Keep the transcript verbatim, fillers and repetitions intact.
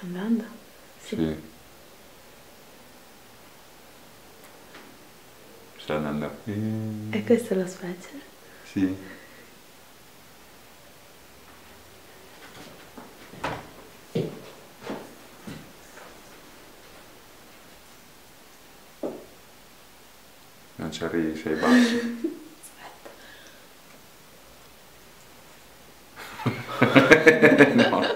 andando? Sì. Sì. Sta andando. E questo è lo specie? Sì. Non ci arrivi, sei basso. Aspetta. No.